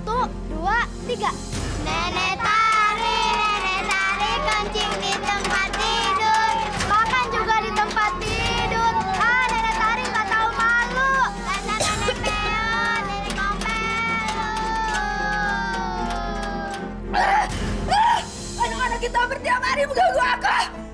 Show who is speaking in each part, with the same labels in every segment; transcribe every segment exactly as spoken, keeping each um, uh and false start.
Speaker 1: Satu, dua, tiga. Nenek Tari, Nenek Tari kencing di tempat tidur, makan juga di tempat tidur. Ah, Nenek Tari nggak tahu malu. Dasar nenek peot, nenek ngomel.
Speaker 2: Anak-anak kita bertiap hari mengganggu aku.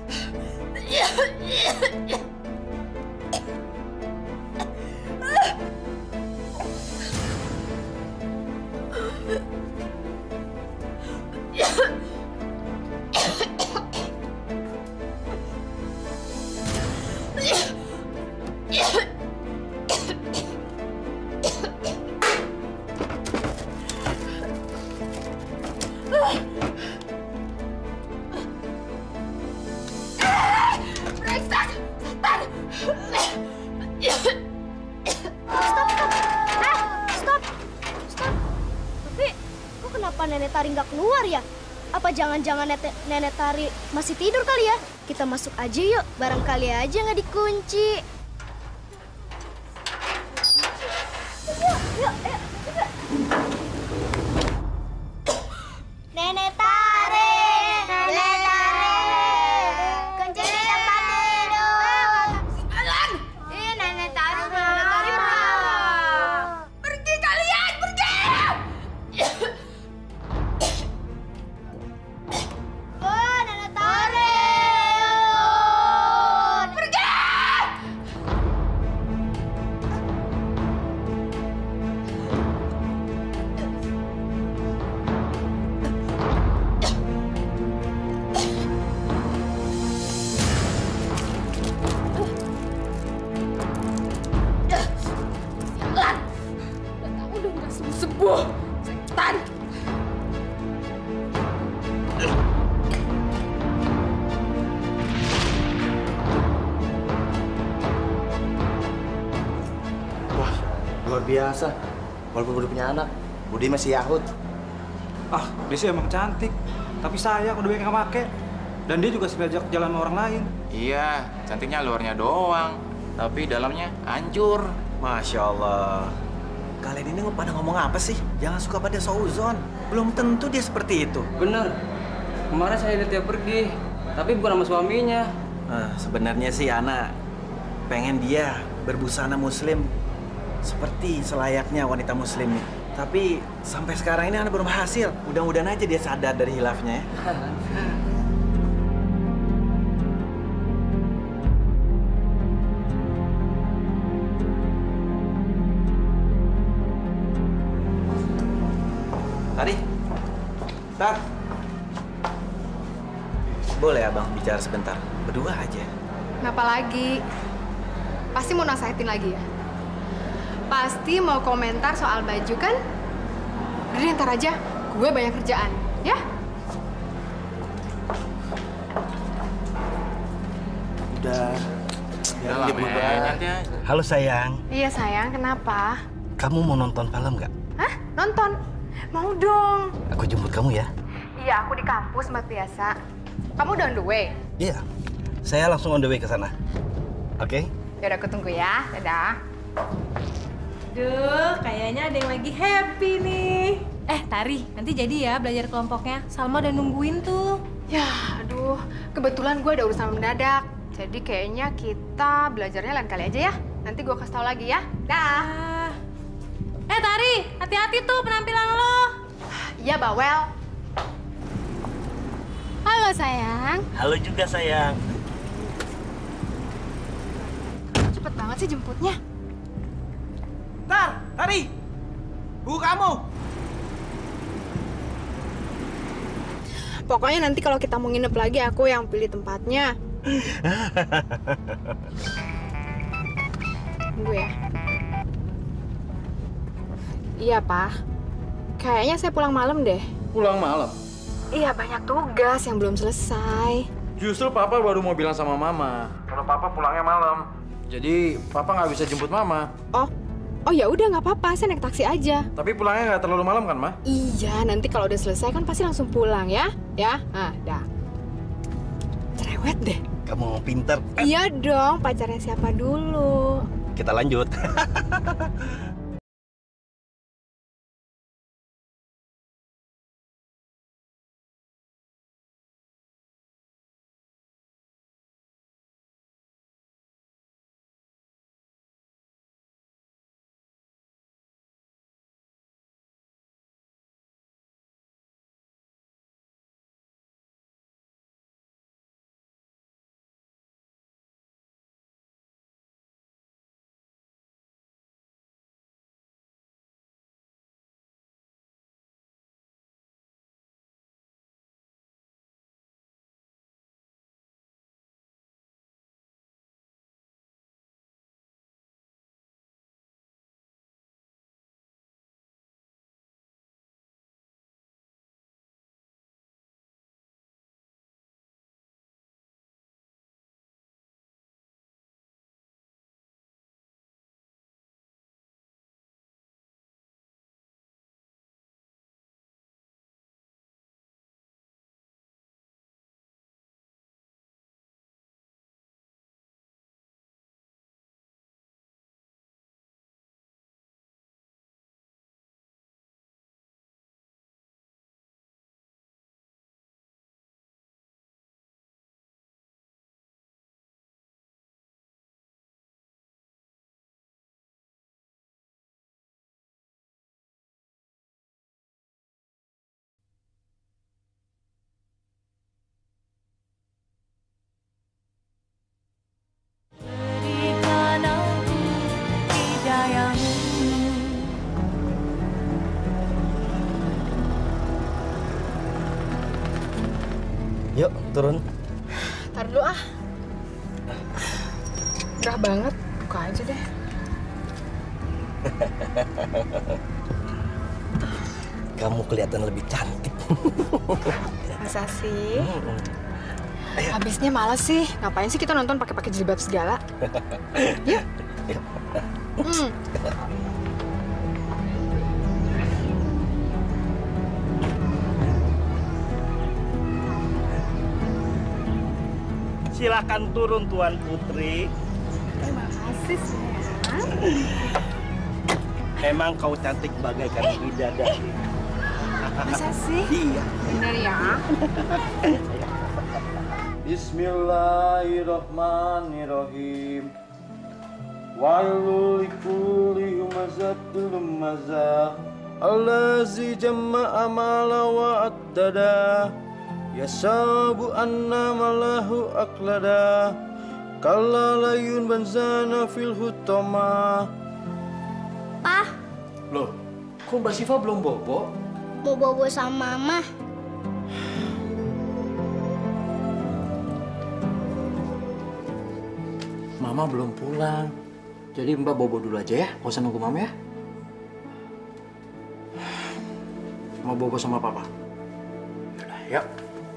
Speaker 1: Nenek Tari nggak keluar ya? Apa jangan-jangan Nenek Tari masih tidur kali ya? Kita masuk aja yuk, barangkali aja nggak dikunci. Yuk, yuk, yuk, yuk. Nenek Tari, Nenek Tari, kencing di tempat tidur.
Speaker 2: Alan!
Speaker 1: Ih, Nenek Tari, Nenek Tari marah.
Speaker 2: Pergi kalian, pergi!
Speaker 1: Oh, Nenek Tari.
Speaker 2: Pergi! Alan! Kamu udah nggak sembuh-sembuh, setan!
Speaker 3: Wah, luar biasa. Walaupun udah punya anak, Budi masih Yahud.
Speaker 4: Ah, dia sih emang cantik. Tapi sayang udah banyak yang make. Dan dia juga sering ajak jalan sama orang lain.
Speaker 5: Iya, cantiknya luarnya doang, tapi dalamnya hancur.
Speaker 3: Masya Allah. Kalian ini pada ngomong apa sih? Jangan suka pada sauzon. Belum tentu dia seperti itu.
Speaker 6: Bener. Kemarin saya lihat dia pergi, tapi bukan sama suaminya.
Speaker 3: Nah, sebenarnya sih Ana pengen dia berbusana muslim seperti selayaknya wanita muslim nih. Tapi sampai sekarang ini Ana belum berhasil. Mudah-mudahan aja dia sadar dari hilafnya ya. Tari, Tar. Boleh abang bicara sebentar? Berdua aja.
Speaker 7: Kenapa lagi? Pasti mau nasihatin lagi ya? Pasti mau komentar soal baju kan? Udah ntar aja, gue banyak kerjaan, ya?
Speaker 3: Udah.
Speaker 5: Udah lah, Men. Nanti aja.
Speaker 3: Halo sayang,
Speaker 7: Iya sayang, kenapa?
Speaker 3: kamu mau nonton film nggak?
Speaker 7: Hah? Nonton? Mau dong.
Speaker 3: Aku jemput kamu ya.
Speaker 7: Iya, aku di kampus tempat biasa. Kamu udah on the way?
Speaker 3: Iya, saya langsung on the way ke sana. Oke?
Speaker 7: Yaudah, aku tunggu ya. Dadah.
Speaker 8: Duh, kayaknya ada yang lagi happy nih. Eh, Tari, nanti jadi ya belajar kelompoknya. Salma udah nungguin tuh.
Speaker 7: Ya, aduh. Kebetulan gue ada urusan mendadak. Jadi kayaknya kita belajarnya lain kali aja ya. Nanti gue kasih tau lagi ya. Dah.
Speaker 8: Ah. Eh, Tari, hati-hati tuh penampilan lo.
Speaker 7: Iya, Bawel.
Speaker 8: Halo, sayang.
Speaker 3: Halo juga sayang.
Speaker 7: Cepet banget sih jemputnya.
Speaker 3: Tar, Tari, buku kamu.
Speaker 7: Pokoknya nanti kalau kita mau nginep lagi, aku yang pilih tempatnya. Tunggu ya. Iya, Pak. Kayaknya saya pulang malam deh.
Speaker 5: Pulang malam?
Speaker 7: Iya, banyak tugas yang belum selesai.
Speaker 5: Justru Papa baru mau bilang sama Mama kalau Papa pulangnya malam. Jadi Papa nggak bisa jemput Mama.
Speaker 7: Oh, oh ya udah nggak apa-apa, saya naik taksi aja.
Speaker 5: Tapi pulangnya nggak terlalu malam kan, Ma?
Speaker 7: Iya, nanti kalau udah selesai kan pasti langsung pulang ya, ya. Nah, dah. Cerewet deh.
Speaker 3: Kamu pinter.
Speaker 7: Iya dong, pacarnya siapa dulu?
Speaker 3: Kita lanjut.
Speaker 9: Yuk, turun.
Speaker 7: Ntar dulu ah. Gerah banget, buka aja deh.
Speaker 9: Kamu kelihatan lebih cantik.
Speaker 7: Masa sih? Habisnya malas sih. Ngapain sih kita nonton pakai-pakai jilbab segala? Yuk. Hmm.
Speaker 9: Silakan turun Tuan Putri.
Speaker 7: Terima kasih sayang.
Speaker 9: Emang kau cantik bagaikan bidadari.
Speaker 7: Masa sih?
Speaker 9: Iya.
Speaker 7: Bener ya?
Speaker 5: Bismillahirrahmanirrahim. Wailul likulli humazatil lumazah. Allazi jama'a mala wa addada. Yasabu anna malahu aklada. Kalla layun banzana fil hutama.
Speaker 1: Pah,
Speaker 5: Loh, kok Mbak Siva belum bobo?
Speaker 1: mau bobo sama mama.
Speaker 5: Mama belum pulang. Jadi Mbak bobo dulu aja ya, nggak usah nunggu Mama ya. Mau bobo sama Papa? Yaudah, yuk.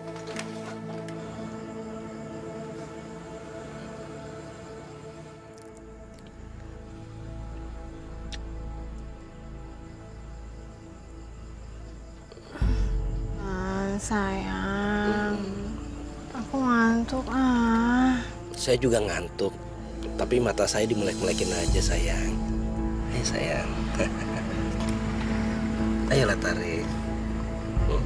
Speaker 7: Sayang, aku ngantuk ah.
Speaker 9: Saya juga ngantuk, tapi mata saya dimelek-melekin aja sayang. Ayo sayang. Ayolah tarik. Hmm.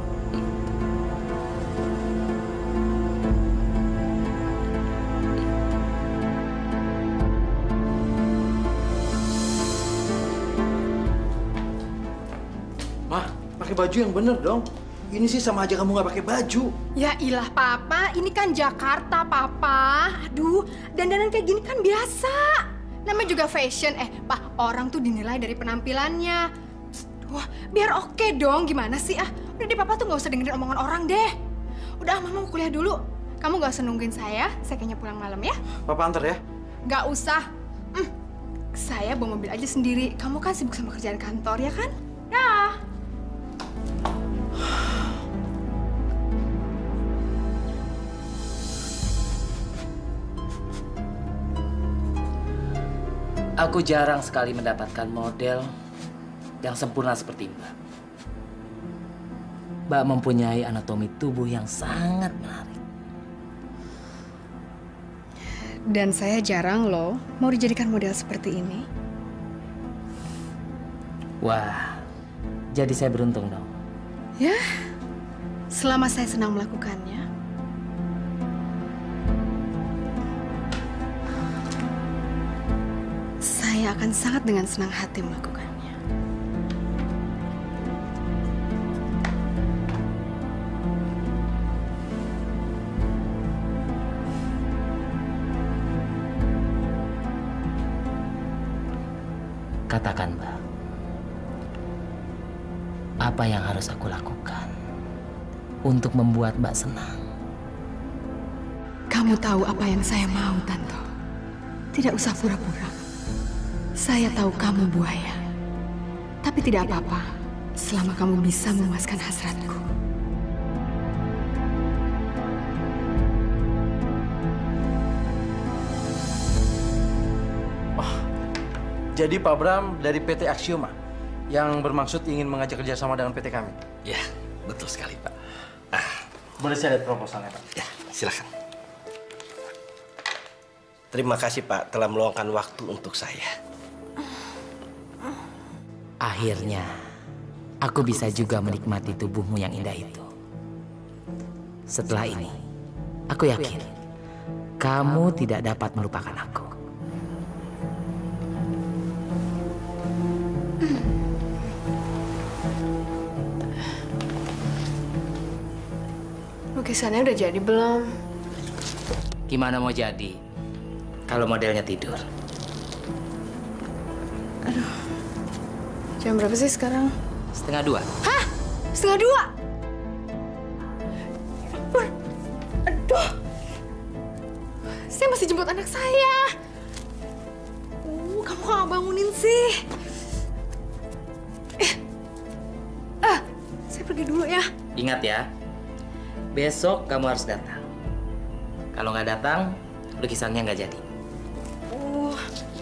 Speaker 5: Mah, pakai baju yang bener dong. Ini sih sama aja kamu nggak pakai baju.
Speaker 7: Ya ilah papa, ini kan Jakarta papa. Aduh, dandanan kayak gini kan biasa. Namanya juga fashion. Eh, pak, orang tuh dinilai dari penampilannya. Wah, biar oke dong. Gimana sih ah? Udah deh papa tuh nggak usah dengerin omongan orang deh. Udah, mama mau kuliah dulu. Kamu nggak usah nungguin saya. Saya kayaknya pulang malam ya.
Speaker 5: Papa antar ya.
Speaker 7: Nggak usah. Hmm, saya bawa mobil aja sendiri. Kamu kan sibuk sama kerjaan kantor ya kan? Dah.
Speaker 10: Aku jarang sekali mendapatkan model yang sempurna seperti Mbak. Mbak mempunyai anatomi tubuh yang sangat menarik.
Speaker 7: Dan saya jarang loh mau dijadikan model seperti ini.
Speaker 10: Wah, jadi saya beruntung dong.
Speaker 7: Ya, selama saya senang melakukannya. Saya akan sangat dengan senang hati melakukannya.
Speaker 10: Katakan, Mbak. Apa yang harus aku lakukan untuk membuat Mbak senang?
Speaker 7: Kamu tahu apa yang saya mau, Tanto. Tidak usah pura-pura. Saya tahu kamu buaya. Tapi tidak apa-apa selama kamu bisa memuaskan hasratku.
Speaker 5: Oh, jadi Pak Bram dari P T Axioma yang bermaksud ingin mengajak kerjasama dengan P T kami.
Speaker 9: Ya, betul sekali Pak.
Speaker 5: Ah, boleh saya lihat proposalnya Pak?
Speaker 9: Ya, silakan. Terima kasih Pak telah meluangkan waktu untuk saya.
Speaker 10: Akhirnya, aku bisa juga menikmati tubuhmu yang indah itu. Setelah ini, aku yakin kamu tidak dapat melupakan aku.
Speaker 7: Lukisannya udah jadi belum?
Speaker 10: Gimana mau jadi kalau modelnya tidur?
Speaker 7: Aduh. Jam berapa sih sekarang?
Speaker 10: Setengah dua.
Speaker 7: Hah? Setengah dua? Pur, Saya masih jemput anak saya. Uh, kamu nggak bangunin sih? Eh, ah, saya pergi dulu ya.
Speaker 10: Ingat ya, besok kamu harus datang. Kalau nggak datang, lukisannya nggak jadi.
Speaker 7: Uh.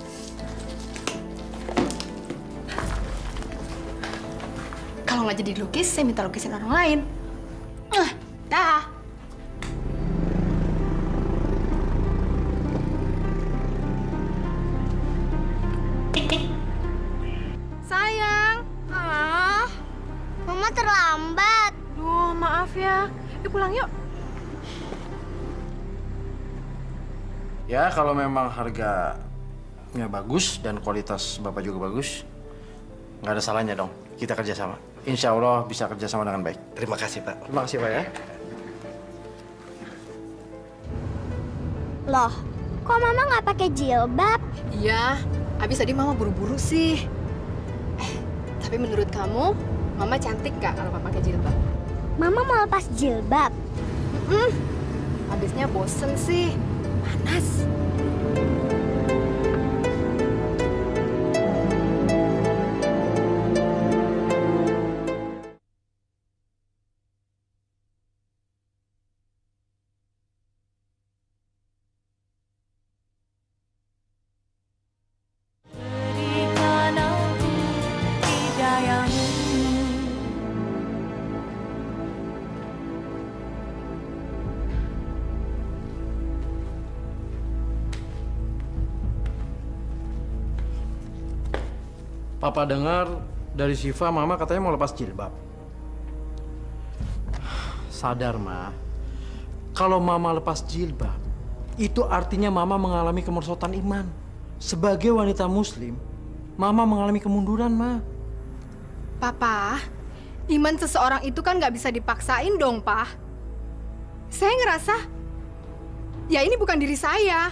Speaker 7: Kalau nggak jadi lukis, saya minta lukisin orang lain. Uh, dah. Sayang.
Speaker 1: Ah, Mama terlambat.
Speaker 7: Duh, maaf ya. Yuk pulang yuk.
Speaker 5: Ya, kalau memang harganya bagus dan kualitas Bapak juga bagus, nggak ada salahnya dong. Kita kerjasama. Insya Allah bisa kerjasama dengan baik.
Speaker 9: Terima kasih, Pak.
Speaker 5: Terima kasih, Pak ya.
Speaker 1: Loh, kok Mama nggak pakai jilbab?
Speaker 7: Iya, habis tadi Mama buru-buru sih. Eh, tapi menurut kamu, Mama cantik gak kalau pakai jilbab?
Speaker 1: Mama mau lepas jilbab.
Speaker 7: Hmm, habisnya bosen sih. Panas.
Speaker 5: Papa dengar dari Syifa, Mama katanya mau lepas jilbab. Sadar, Ma. Kalau Mama lepas jilbab, itu artinya Mama mengalami kemerosotan iman. Sebagai wanita muslim, Mama mengalami kemunduran, Ma.
Speaker 7: Papa, iman seseorang itu kan nggak bisa dipaksain dong, Pak. Saya ngerasa, ya ini bukan diri saya.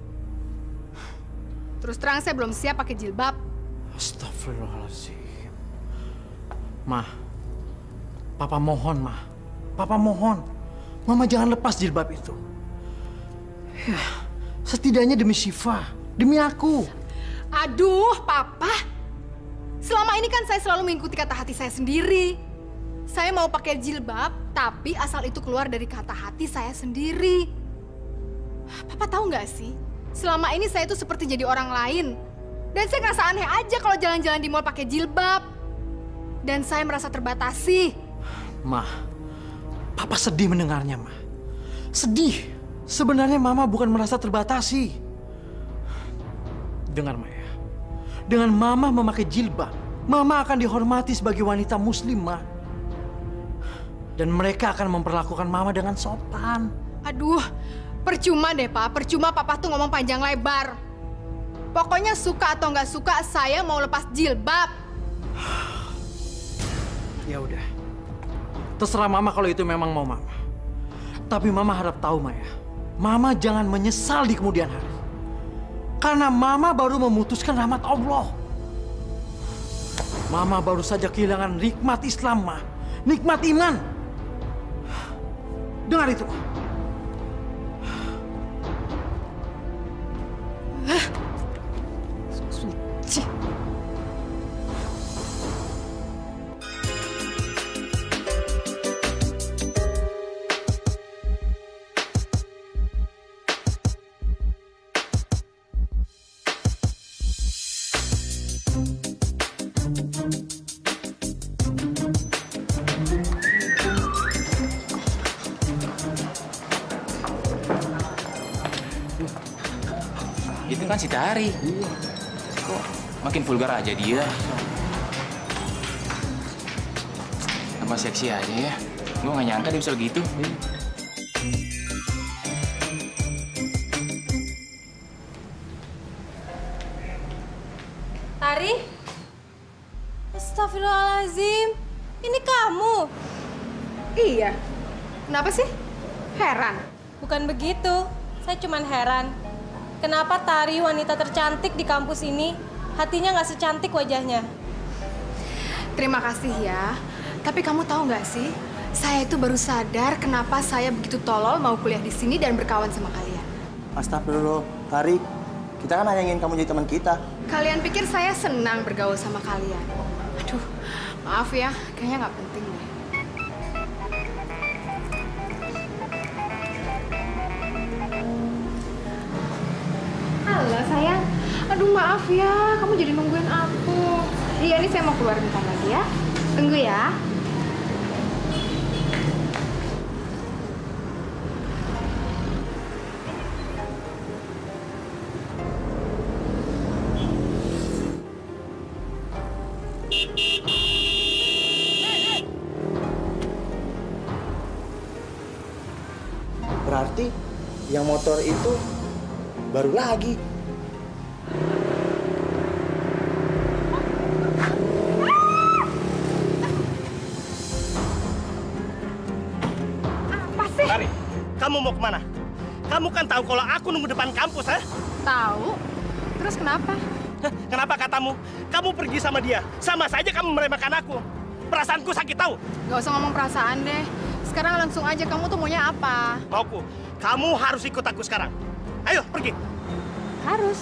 Speaker 7: Terus terang saya belum siap pakai jilbab.
Speaker 5: Astagfirullahaladzim. Ma, Papa mohon, Ma. Papa mohon. Mama jangan lepas jilbab itu. Ya, setidaknya demi Syifa, demi aku.
Speaker 7: Aduh, Papa. Selama ini kan saya selalu mengikuti kata hati saya sendiri. Saya mau pakai jilbab, tapi asal itu keluar dari kata hati saya sendiri. Papa tahu nggak sih? Selama ini saya itu seperti jadi orang lain. Dan saya ngerasa aneh aja kalau jalan-jalan di mall pakai jilbab. Dan saya merasa terbatasi.
Speaker 5: Ma, Papa sedih mendengarnya, Ma. Sedih. Sebenarnya Mama bukan merasa terbatasi. Dengar, Ma ya. Dengan Mama memakai jilbab, Mama akan dihormati sebagai wanita muslim, Ma. Dan mereka akan memperlakukan Mama dengan sopan.
Speaker 7: Aduh, percuma deh, Pak. Percuma Papa tuh ngomong panjang lebar. Pokoknya suka atau nggak suka, saya mau lepas jilbab.
Speaker 5: Ya udah. Terserah Mama kalau itu memang mau Mama. Tapi Mama harap tahu, Maya. Mama jangan menyesal di kemudian hari. Karena Mama baru memutuskan rahmat Allah. Mama baru saja kehilangan nikmat Islam, Ma. Nikmat iman. Dengar itu, Ma.
Speaker 11: Itu kan si Tari. Kok makin vulgar aja dia? Tambah seksi aja ya. Gue gak nyangka dia bisa begitu.
Speaker 8: Tari? Astagfirullahaladzim. Ini kamu?
Speaker 7: Iya. Kenapa sih? Heran?
Speaker 8: Bukan begitu. Saya cuman heran. Kenapa Tari, wanita tercantik di kampus ini, hatinya nggak secantik wajahnya?
Speaker 7: Terima kasih ya. Tapi kamu tahu nggak sih, saya itu baru sadar kenapa saya begitu tolol mau kuliah di sini dan berkawan sama kalian.
Speaker 12: Astagfirullah, Tarik. Kita kan hanya ingin kamu jadi teman kita.
Speaker 7: Kalian pikir saya senang bergaul sama kalian? Aduh, maaf ya, kayaknya nggak penting deh. Halo sayang, aduh maaf ya, kamu jadi nungguin aku. Iya, ini saya mau keluar bentar lagi ya. Tunggu ya.
Speaker 12: Berarti yang motor itu baru lagi.
Speaker 7: Apa sih?
Speaker 13: Tari, kamu mau kemana? Kamu kan tahu kalau aku nunggu depan kampus, ha?
Speaker 7: Tahu. Terus kenapa?
Speaker 13: Hah, kenapa katamu? Kamu pergi sama dia. Sama saja kamu meremehkan aku. Perasaanku sakit tahu.
Speaker 7: Gak usah ngomong perasaan deh. Sekarang langsung aja, kamu tuh maunya apa?
Speaker 13: Mauku, kamu harus ikut aku sekarang. Ayo, pergi.
Speaker 7: Harus.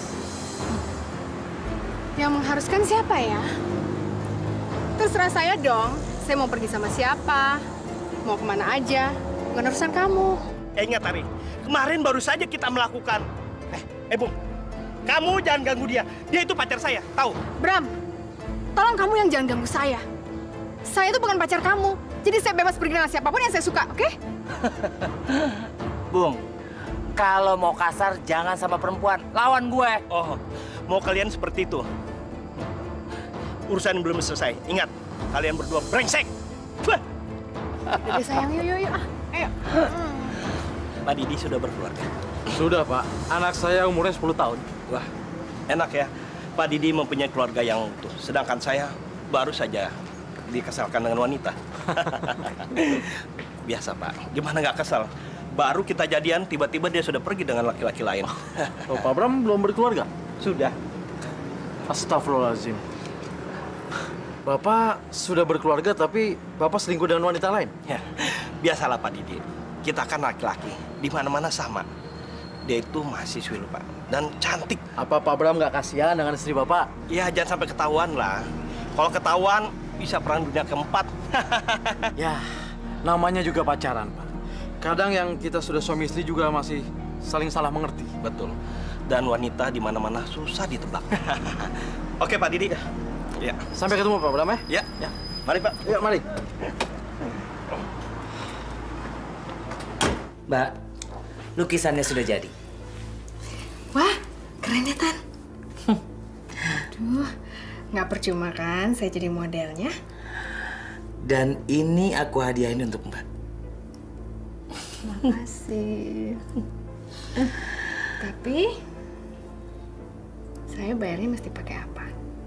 Speaker 7: Yang mengharuskan siapa ya? Terserah saya dong. Saya mau pergi sama siapa, mau kemana aja. Bukan urusan kamu.
Speaker 13: Eh, ingat, Tari. Kemarin baru saja kita melakukan... Eh, eh, Bung. Kamu jangan ganggu dia. Dia itu pacar saya, tahu?
Speaker 7: Bram, tolong kamu yang jangan ganggu saya. Saya itu bukan pacar kamu. Jadi saya bebas pergi dengan siapapun yang saya suka, oke? Okay?
Speaker 10: Bung, kalau mau kasar jangan sama perempuan, lawan gue.
Speaker 13: Oh, mau kalian seperti itu? Urusan belum selesai. Ingat, kalian berdua brengsek.
Speaker 7: Jadi sayang, yuk, yuk, yuk. Ah, ayo.
Speaker 13: Pak Didi sudah berkeluarga?
Speaker 5: Sudah, Pak. Anak saya umurnya sepuluh tahun.
Speaker 13: Wah, enak ya. Pak Didi mempunyai keluarga yang utuh. Sedangkan saya baru saja dikesalkan dengan wanita. Biasa, Pak. Gimana nggak kesal? Baru kita jadian, tiba-tiba dia sudah pergi dengan laki-laki lain.
Speaker 5: Oh, Pak Bram belum berkeluarga?
Speaker 13: Sudah.
Speaker 5: Astagfirullahaladzim. Bapak sudah berkeluarga, tapi Bapak selingkuh dengan wanita lain?
Speaker 13: Ya, biasalah Pak Didi. Kita kan laki-laki, di mana-mana sama. Dia itu mahasiswi loh, Pak. Dan cantik.
Speaker 5: Apa Pak Bram nggak kasihan dengan istri Bapak?
Speaker 13: Ya, jangan sampai ketahuan lah. Kalau ketahuan, bisa perang dunia keempat.
Speaker 5: Ya, namanya juga pacaran, Pak. Kadang yang kita sudah suami istri juga masih saling salah mengerti.
Speaker 13: Betul. Dan wanita di mana-mana susah ditebak. Oke, Pak Didi. Ya.
Speaker 5: Sampai ketemu, Pak Bram, ya?
Speaker 13: Ya. Ya. Mari, Pak.
Speaker 5: Ya, mari.
Speaker 10: Mbak, lukisannya sudah jadi.
Speaker 7: Wah, keren ya, Tan. Aduh, nggak percuma kan saya jadi modelnya?
Speaker 10: Dan ini aku hadiahin untuk Mbak.
Speaker 7: Makasih. Tapi saya bayarnya mesti pakai apa?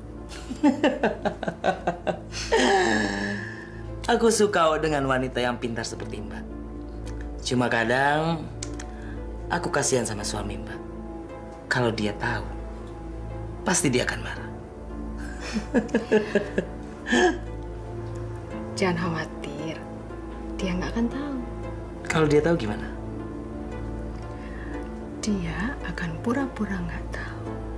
Speaker 10: Aku suka dengan wanita yang pintar seperti Mbak. Cuma kadang aku kasihan sama suami Mbak. Kalau dia tahu, pasti dia akan marah.
Speaker 7: Jangan khawatir, dia nggak akan tahu.
Speaker 10: Kalau dia tahu gimana?
Speaker 7: Dia akan pura-pura nggak tahu.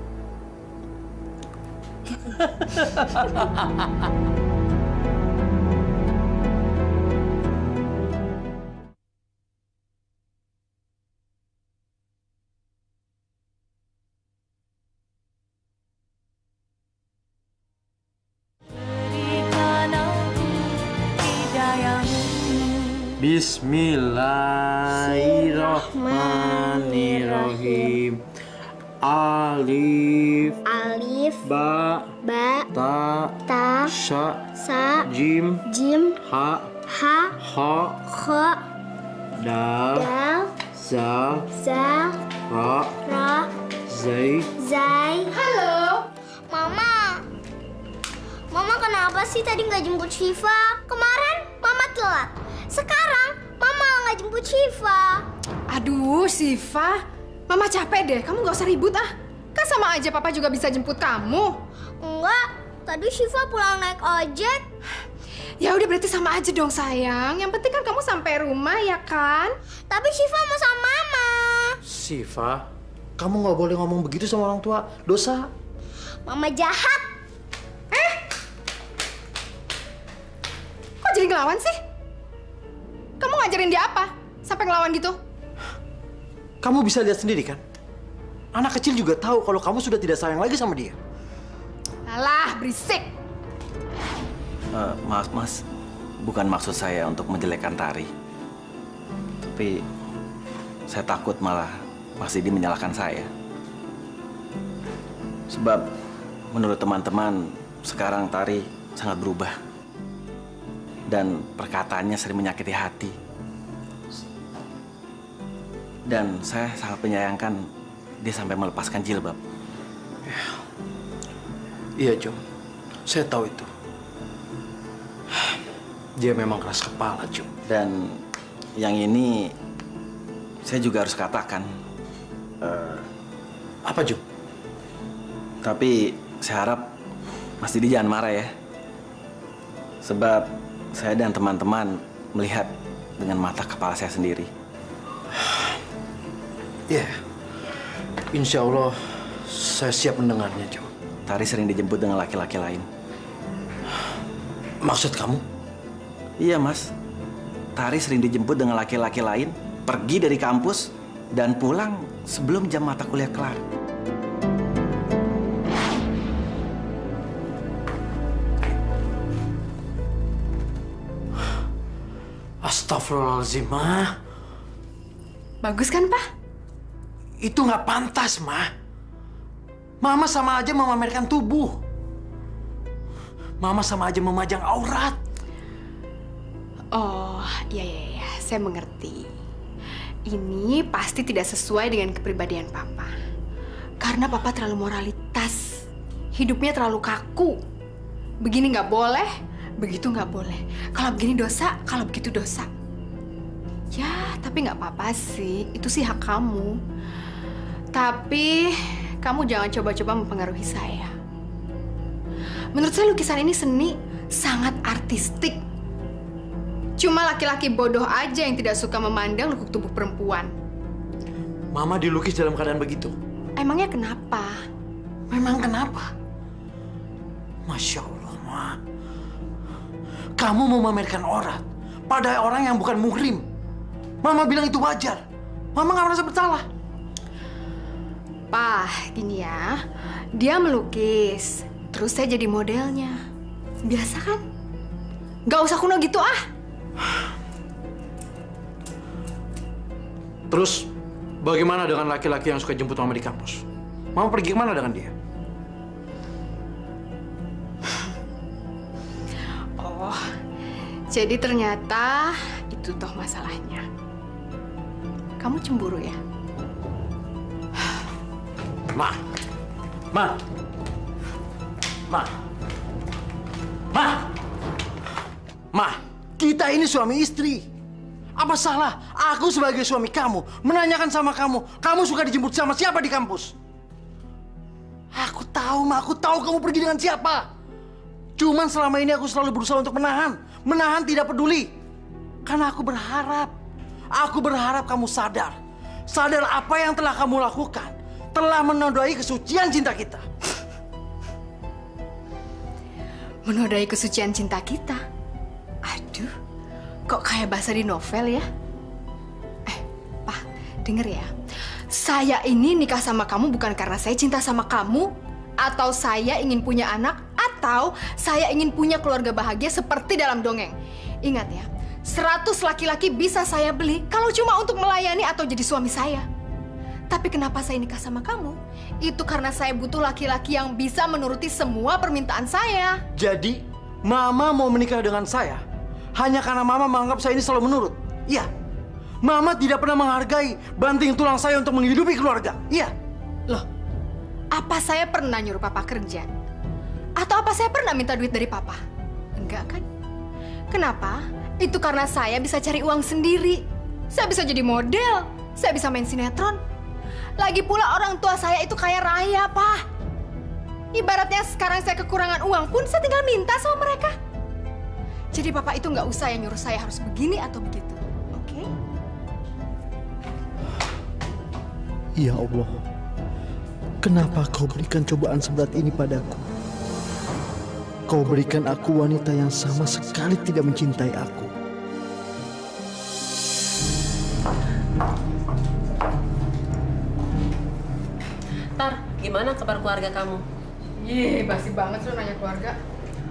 Speaker 5: Bismillahirrahmanirrahim. Alif.
Speaker 1: Alif.
Speaker 5: Ba.
Speaker 1: Ba.
Speaker 5: Ta.
Speaker 1: Ta.
Speaker 5: Sya.
Speaker 1: Sa.
Speaker 5: Jim.
Speaker 1: Jim.
Speaker 5: Ha.
Speaker 1: Ha.
Speaker 5: Ha.
Speaker 1: Kha.
Speaker 5: Dal.
Speaker 1: Dal.
Speaker 5: Za.
Speaker 1: Za.
Speaker 5: Ra.
Speaker 1: Ra.
Speaker 5: Zai.
Speaker 1: Zai. Halo. Mama. Mama kenapa sih tadi nggak jemput Syifa? Kemarin Mama telat. Sekarang Mama nggak jemput Syifa.
Speaker 7: Aduh, Syifa. Mama capek deh. Kamu nggak usah ribut ah. Kan sama aja Papa juga bisa jemput kamu.
Speaker 1: Enggak. Tadi Syifa pulang naik ojek.
Speaker 7: Ya udah berarti sama aja dong sayang. Yang penting kan kamu sampai rumah ya kan?
Speaker 1: Tapi Syifa mau sama Mama.
Speaker 5: Syifa, Kamu nggak boleh ngomong begitu sama orang tua. Dosa.
Speaker 1: Mama jahat.
Speaker 7: Eh? Kok jadi ngelawan sih? Kamu ngajarin dia apa? Sampai ngelawan gitu?
Speaker 5: Kamu bisa lihat sendiri kan? Anak kecil juga tahu kalau kamu sudah tidak sayang lagi sama dia.
Speaker 7: Alah, berisik.
Speaker 3: Uh, maaf mas, bukan maksud saya untuk menjelekkan Tari. Tapi saya takut malah Mas Didi menyalahkan saya. Sebab menurut teman-teman sekarang Tari sangat berubah. Dan perkataannya sering menyakiti hati. Dan saya sangat menyayangkan dia sampai melepaskan jilbab.
Speaker 5: Ya. Iya, Jom. Saya tahu itu. Dia memang keras kepala, Jom.
Speaker 3: Dan yang ini saya juga harus katakan. Uh,
Speaker 5: Apa, Jom?
Speaker 3: Tapi saya harap Mas Didi jangan marah ya. Sebab saya dan teman-teman melihat dengan mata kepala saya sendiri.
Speaker 5: Ya, yeah. Insya Allah saya siap mendengarnya, Jom.
Speaker 3: Tari sering dijemput dengan laki-laki lain.
Speaker 5: Maksud kamu?
Speaker 3: Iya, Mas. Tari sering dijemput dengan laki-laki lain, pergi dari kampus, dan pulang sebelum jam mata kuliah kelar.
Speaker 5: Astagfirullahaladzim, Ma.
Speaker 7: Bagus kan, Pak?
Speaker 5: Itu nggak pantas, Ma. Mama sama aja memamerkan tubuh. Mama sama aja memajang aurat.
Speaker 7: Oh, iya, iya, iya. Saya mengerti. Ini pasti tidak sesuai dengan kepribadian Papa. Karena Papa terlalu moralitas. Hidupnya terlalu kaku. Begini nggak boleh, begitu nggak boleh. Kalau begini dosa, kalau begitu dosa. Ya, tapi nggak apa-apa sih. Itu sih hak kamu. Tapi kamu jangan coba-coba mempengaruhi saya. Menurut saya lukisan ini seni sangat artistik. Cuma laki-laki bodoh aja yang tidak suka memandang lekuk tubuh perempuan.
Speaker 5: Mama dilukis dalam keadaan begitu.
Speaker 7: Emangnya kenapa?
Speaker 5: Memang kenapa? Masya Allah, Ma. Kamu mau memamerkan aurat pada orang yang bukan muhrim. Mama bilang itu wajar. Mama nggak merasa bersalah.
Speaker 7: Pak, gini ya. Dia melukis, terus saya jadi modelnya. Biasa kan? Nggak usah kuno gitu ah.
Speaker 5: Terus, bagaimana dengan laki-laki yang suka jemput Mama di kampus? Mama pergi kemana dengan dia?
Speaker 7: Oh, jadi ternyata itu toh masalahnya. Kamu cemburu ya?
Speaker 5: Ma, Ma, Ma, Ma, Ma, kita ini suami istri. Apa salah aku sebagai suami kamu menanyakan sama kamu, kamu suka dijemput sama siapa di kampus? Aku tahu, Ma, aku tahu kamu pergi dengan siapa. Cuman selama ini aku selalu berusaha untuk menahan, menahan tidak peduli. Karena aku berharap, aku berharap kamu sadar, sadar apa yang telah kamu lakukan. Telah menodai kesucian cinta kita.
Speaker 7: Menodai kesucian cinta kita? Aduh, kok kayak bahasa di novel ya? Eh, Pak, denger ya. Saya ini nikah sama kamu bukan karena saya cinta sama kamu, atau saya ingin punya anak, atau saya ingin punya keluarga bahagia seperti dalam dongeng. Ingat ya, seratus laki-laki bisa saya beli kalau cuma untuk melayani atau jadi suami saya. Tapi kenapa saya nikah sama kamu? Itu karena saya butuh laki-laki yang bisa menuruti semua permintaan saya.
Speaker 5: Jadi, Mama mau menikah dengan saya hanya karena Mama menganggap saya ini selalu menurut. Iya. Mama tidak pernah menghargai banting tulang saya untuk menghidupi keluarga. Iya.
Speaker 7: Loh, apa saya pernah nyuruh Papa kerja? Atau apa saya pernah minta duit dari Papa? Enggak kan? Kenapa? Itu karena saya bisa cari uang sendiri. Saya bisa jadi model. Saya bisa main sinetron. Lagi pula orang tua saya itu kaya raya, Pak. Ibaratnya sekarang saya kekurangan uang pun saya tinggal minta sama mereka. Jadi Papa itu nggak usah yang nyuruh saya harus begini atau begitu, oke? Okay?
Speaker 5: Ya Allah, Kenapa kau berikan cobaan seberat ini padaku? Kau berikan aku wanita yang sama sekali tidak mencintai aku.
Speaker 14: Tar, gimana kabar keluarga kamu?
Speaker 7: Ih, basi banget lu nanya keluarga.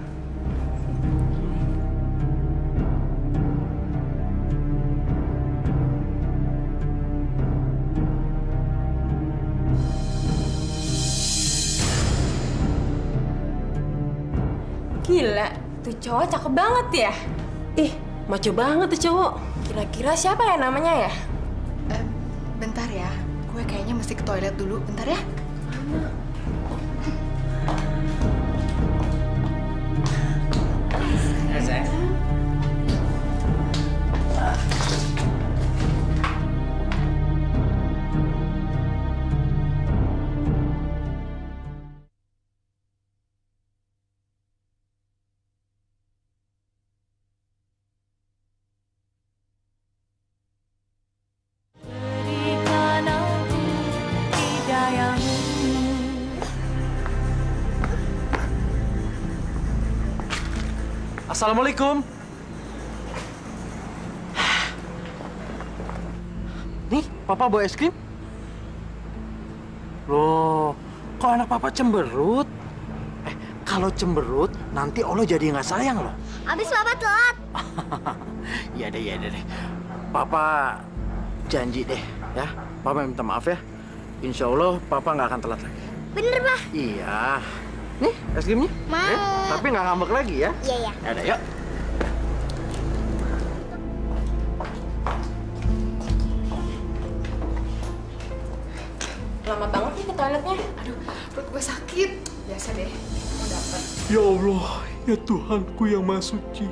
Speaker 8: Gila, tuh cowok cakep banget ya.
Speaker 14: Ih, maco banget tuh cowok.
Speaker 8: Kira-kira siapa ya namanya ya?
Speaker 7: Eh, bentar ya. Gue kayaknya mesti ke toilet dulu. Bentar ya.
Speaker 3: Ya, sayang.
Speaker 5: Assalamualaikum. Nih, Papa bawa es krim. Loh, kok anak Papa cemberut? Eh, kalau cemberut, nanti Allah jadi nggak sayang loh.
Speaker 1: Abis Papa telat.
Speaker 5: Iya deh, iya deh. deh. Papa janji deh, ya. Papa minta maaf ya. Insya Allah, Papa nggak akan telat lagi.
Speaker 1: Bener, Pak.
Speaker 5: Iya. Nih, es krimnya.
Speaker 1: Mau.
Speaker 5: Eh, tapi nggak ngambek lagi ya.
Speaker 1: Iya, iya.
Speaker 5: Yaudah, yuk.
Speaker 8: Lama banget nih ke toiletnya.
Speaker 7: Aduh, perut gue sakit. Biasa deh, mau dapet.
Speaker 5: Ya Allah, ya Tuhanku yang Maha Suci.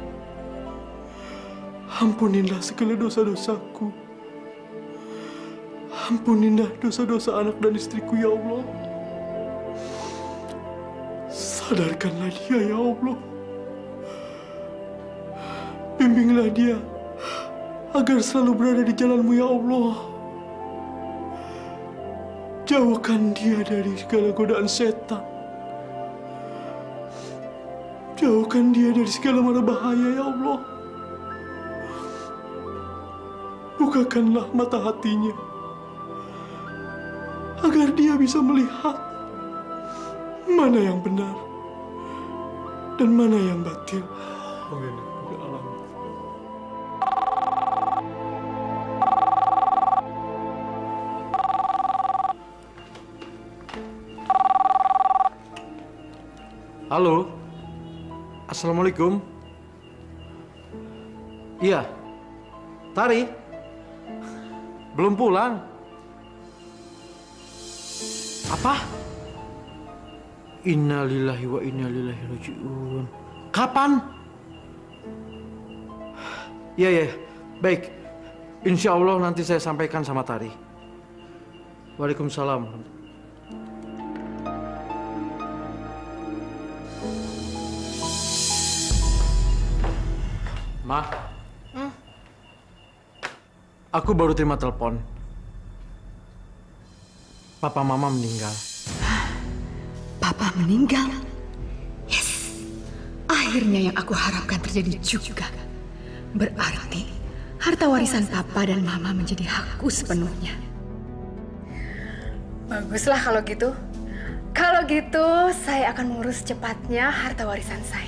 Speaker 5: Ampunilah segala dosa-dosaku. Ampunilah dosa-dosa anak dan istriku, ya Allah. Sadarkanlah dia, ya Allah. Bimbinglah dia agar selalu berada di jalan-Mu, ya Allah. Jauhkan dia dari segala godaan setan. Jauhkan dia dari segala mara bahaya, ya Allah. Bukakanlah mata hatinya agar dia bisa melihat mana yang benar dan mana yang batil. Amin. Halo, Assalamualaikum. Iya, Tari, belum pulang. Apa? Innalillahi wa inna ilaihi raji'un. Kapan? Iya, iya, baik. Insya Allah nanti saya sampaikan sama Tari. Waalaikumsalam. Ma,
Speaker 7: Hmm?
Speaker 5: aku baru terima telepon. Papa Mama meninggal.
Speaker 7: Papa meninggal? Yes! Akhirnya yang aku harapkan terjadi juga. Berarti harta warisan Papa dan Mama menjadi hakku sepenuhnya. Baguslah kalau gitu. Kalau gitu, saya akan mengurus cepatnya harta warisan saya.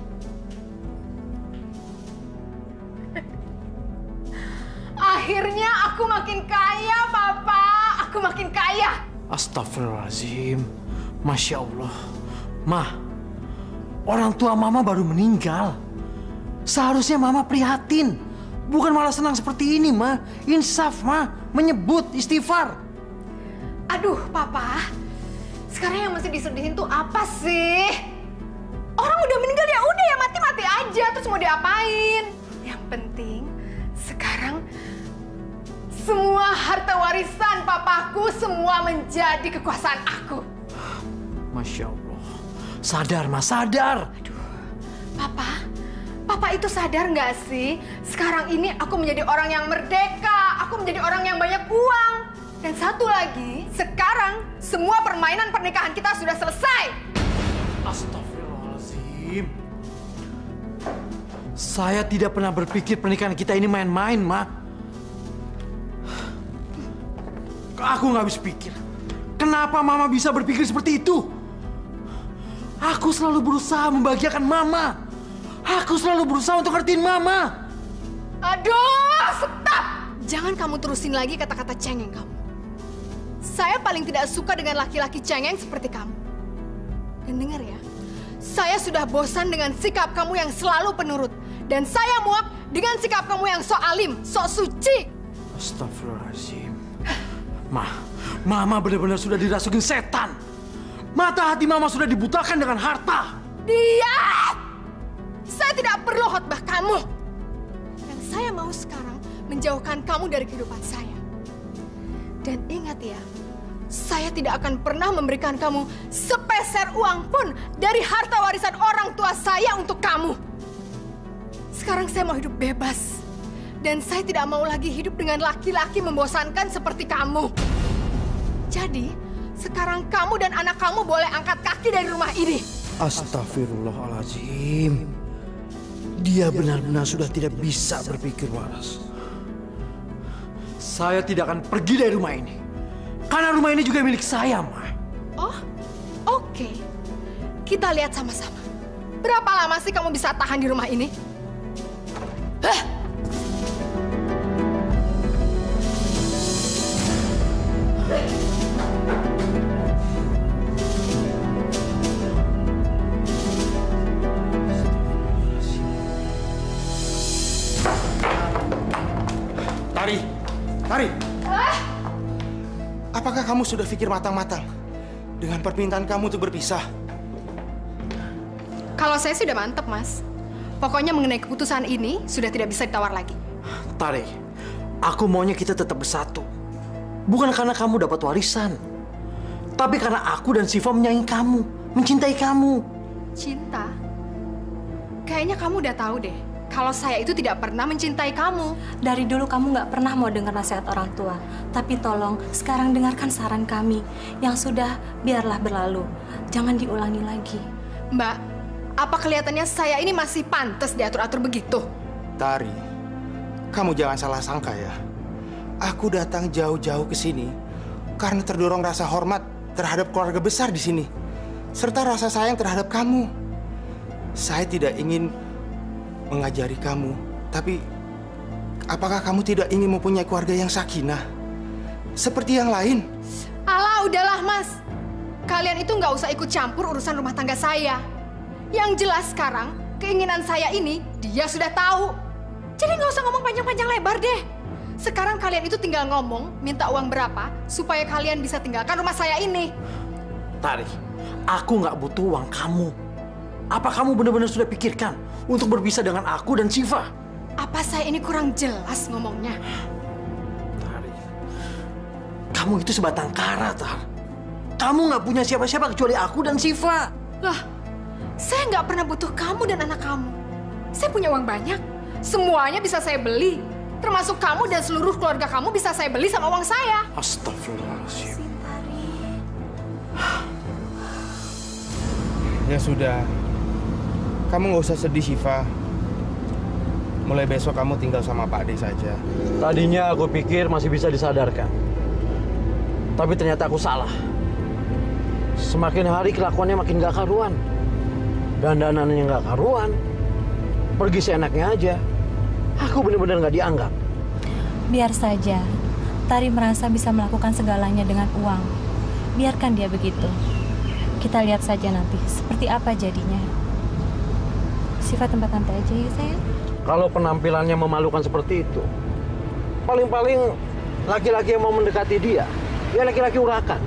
Speaker 7: Akhirnya aku makin kaya, Papa. Aku makin kaya.
Speaker 5: Astagfirullahaladzim. Masya Allah. Ma, orang tua Mama baru meninggal. Seharusnya Mama prihatin. Bukan malah senang seperti ini, Ma. Insaf, Ma. Menyebut istighfar.
Speaker 7: Aduh, Papa. Sekarang yang mesti disedihin tuh apa sih? Orang udah meninggal ya udah ya mati-mati aja. Terus mau diapain? Yang penting sekarang semua harta warisan papaku semua menjadi kekuasaan aku.
Speaker 5: Masya Allah. Sadar, Ma. Sadar.
Speaker 7: Aduh, Papa. Papa itu sadar nggak sih? Sekarang ini aku menjadi orang yang merdeka. Aku menjadi orang yang banyak uang. Dan satu lagi, sekarang semua permainan pernikahan kita sudah selesai.
Speaker 5: Astagfirullahaladzim. Saya tidak pernah berpikir pernikahan kita ini main-main, Ma. Aku nggak habis pikir. Kenapa Mama bisa berpikir seperti itu? Aku selalu berusaha membahagiakan Mama. Aku selalu berusaha untuk ngertiin Mama.
Speaker 7: Aduh, stop! Jangan kamu terusin lagi kata-kata cengeng kamu. Saya paling tidak suka dengan laki-laki cengeng seperti kamu. Dan dengar ya, saya sudah bosan dengan sikap kamu yang selalu penurut. Dan saya muak dengan sikap kamu yang sok alim, sok suci.
Speaker 5: Astagfirullahaladzim. Ma, Mama benar-benar sudah dirasukin setan. Mata hati Mama sudah dibutakan dengan harta.
Speaker 7: Diam! Saya tidak perlu khotbah kamu. Yang saya mau sekarang menjauhkan kamu dari kehidupan saya. Dan ingat ya, saya tidak akan pernah memberikan kamu sepeser uang pun dari harta warisan orang tua saya untuk kamu. Sekarang saya mau hidup bebas. Dan saya tidak mau lagi hidup dengan laki-laki membosankan seperti kamu. Jadi, sekarang kamu dan anak kamu boleh angkat kaki dari rumah ini.
Speaker 5: Astagfirullahaladzim. Dia benar-benar sudah tidak bisa berpikir waras. Saya tidak akan pergi dari rumah ini. Karena rumah ini juga milik saya, Ma.
Speaker 7: Oh, oke. Okay. Kita lihat sama-sama. Berapa lama sih kamu bisa tahan di rumah ini? Hah?
Speaker 12: Tari, Tari.
Speaker 7: Ah!
Speaker 12: Apakah kamu sudah pikir matang-matang dengan permintaan kamu untuk berpisah?
Speaker 7: Kalau saya sudah mantep, Mas. Pokoknya mengenai keputusan ini sudah tidak bisa ditawar lagi.
Speaker 5: Tari, aku maunya kita tetap bersatu. Bukan karena kamu dapat warisan, tapi karena aku dan Siva menyayangi kamu, mencintai kamu.
Speaker 7: Cinta? Kayaknya kamu udah tahu deh. Kalau saya itu tidak pernah mencintai kamu.
Speaker 15: Dari dulu kamu nggak pernah mau dengar nasihat orang tua. Tapi tolong, sekarang dengarkan saran kami. Yang sudah, biarlah berlalu. Jangan diulangi lagi.
Speaker 7: Mbak, apa kelihatannya saya ini masih pantas diatur-atur begitu?
Speaker 12: Tari, kamu jangan salah sangka ya. Aku datang jauh-jauh ke sini karena terdorong rasa hormat terhadap keluarga besar di sini. Serta rasa sayang terhadap kamu. Saya tidak ingin mengajari kamu, tapi apakah kamu tidak ingin mempunyai keluarga yang sakinah? Seperti yang lain?
Speaker 7: Alah, udahlah Mas. Kalian itu nggak usah ikut campur urusan rumah tangga saya. Yang jelas sekarang, keinginan saya ini dia sudah tahu. Jadi nggak usah ngomong panjang-panjang lebar deh. Sekarang kalian itu tinggal ngomong, minta uang berapa, supaya kalian bisa tinggalkan rumah saya ini.
Speaker 5: Tari, aku nggak butuh uang kamu. Apa kamu benar-benar sudah pikirkan untuk berpisah dengan aku dan Siva?
Speaker 7: Apa saya ini kurang jelas ngomongnya?
Speaker 5: Tari, kamu itu sebatang kara, Tar. Kamu nggak punya siapa-siapa kecuali aku dan Siva.
Speaker 7: Lah, saya nggak pernah butuh kamu dan anak kamu. Saya punya uang banyak. Semuanya bisa saya beli. Termasuk kamu dan seluruh keluarga kamu bisa saya beli sama uang saya.
Speaker 5: Astagfirullahaladzim.
Speaker 12: Ya sudah. Kamu nggak usah sedih, Siva. Mulai besok kamu tinggal sama Pak Ade saja.
Speaker 5: Tadinya aku pikir masih bisa disadarkan. Tapi ternyata aku salah. Semakin hari kelakuannya makin gak karuan. Dandanannya gak karuan. Pergi seenaknya aja. Aku benar-benar gak dianggap.
Speaker 15: Biar saja. Tari merasa bisa melakukan segalanya dengan uang. Biarkan dia begitu. Kita lihat saja nanti seperti apa jadinya. Sifat tempat tante aja ya sayang.
Speaker 5: Kalau penampilannya memalukan seperti itu, paling-paling laki-laki yang mau mendekati dia, dia laki-laki urakan.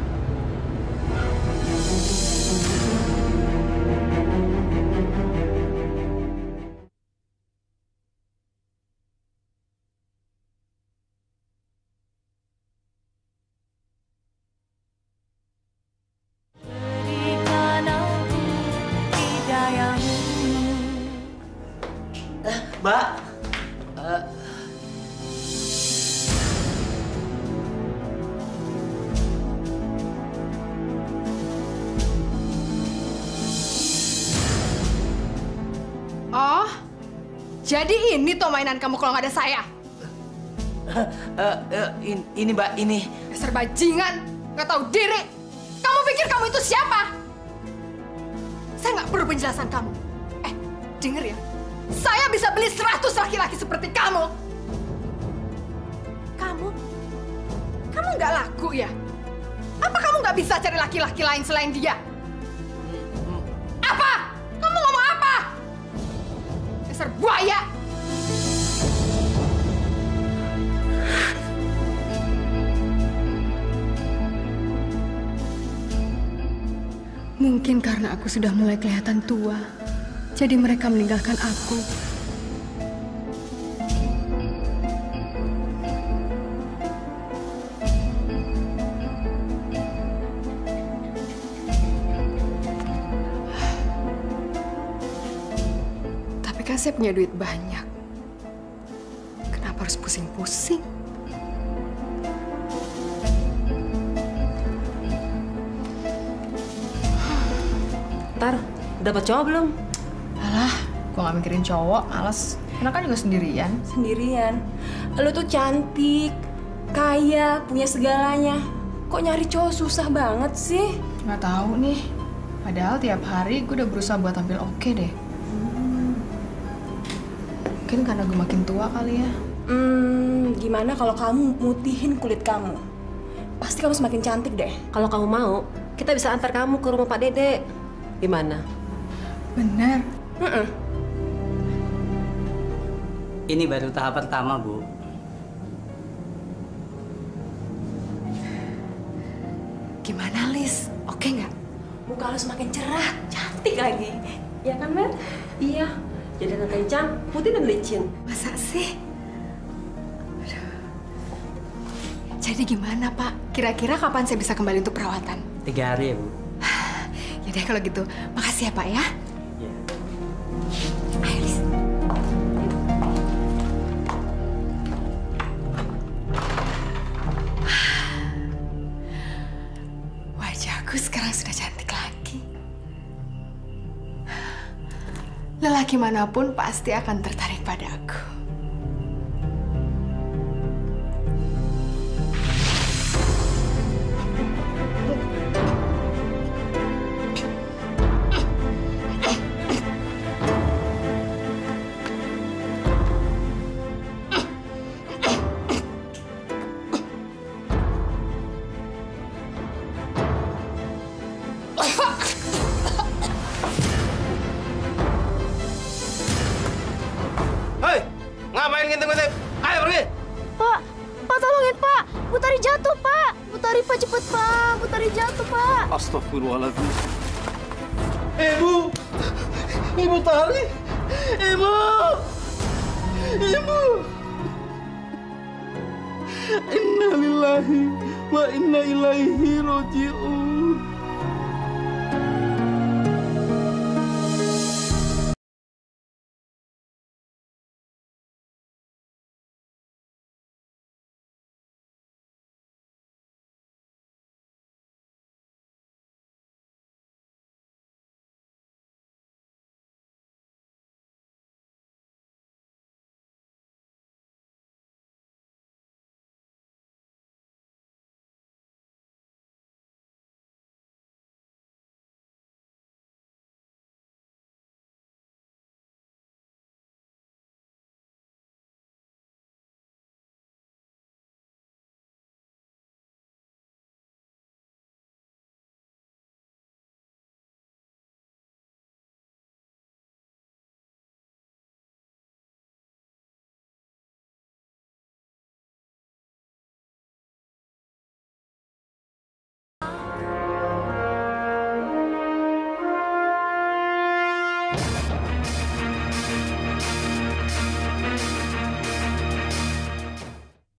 Speaker 9: Mbak, uh,
Speaker 7: Jadi ini tuh mainan kamu kalau nggak ada saya.
Speaker 10: Uh, uh, uh, in, ini mbak, ini.
Speaker 7: Dasar bajingan, nggak tahu diri. Kamu pikir kamu itu siapa? Saya nggak perlu penjelasan kamu. Eh, denger ya. Saya bisa beli seratus laki-laki seperti kamu. Kamu? Kamu nggak laku ya? Apa kamu nggak bisa cari laki-laki lain selain dia? Apa? Kamu ngomong apa? Dasar buaya! Mungkin karena aku sudah mulai kelihatan tua, jadi mereka meninggalkan aku. Tapi kan saya punya duit banyak. Kenapa harus pusing-pusing?
Speaker 14: Tar, dapat cowok belum?
Speaker 7: Alah, gua nggak mikirin cowok, males. Karena kan juga sendirian.
Speaker 2: Sendirian? Lu tuh cantik, kaya, punya segalanya. Kok nyari cowok susah banget sih?
Speaker 7: Nggak tahu nih. Padahal tiap hari gue udah berusaha buat tampil oke deh. Hmm. Mungkin karena gue makin tua kali ya.
Speaker 2: Hmm, gimana kalau kamu mutihin kulit kamu? Pasti kamu semakin cantik deh.
Speaker 14: Kalau kamu mau, kita bisa antar kamu ke rumah Pak Dede. Gimana?
Speaker 7: Benar.
Speaker 2: Mm-mm.
Speaker 16: Ini baru tahap pertama, Bu.
Speaker 7: Gimana, Lis? Oke nggak?
Speaker 2: Muka lu semakin cerah, cantik lagi. Ya kan, Mer?
Speaker 14: Iya. Jadi anak kencang, putih dan licin.
Speaker 7: Masa sih? Aduh. Jadi gimana, Pak? Kira-kira kapan saya bisa kembali untuk perawatan?
Speaker 16: Tiga hari ya, Bu.
Speaker 7: Yaudah kalau gitu, makasih ya Pak ya.
Speaker 16: Ya.
Speaker 7: Ayo, Lis. Wajahku sekarang sudah cantik lagi. Lelaki manapun pasti akan tertarik padaku.
Speaker 12: Hei, ngapain ngintip-ngintip? Ayo pergi!
Speaker 1: Pak, Pak tolongin Pak. Butari jatuh Pak. Butari Pak cepet Pak. Butari jatuh Pak.
Speaker 12: Astagfirullahaladzim. Ibu! Ibu Tari! Ibu! Ibu! Inna lillahi wa inna ilaihi roji'un.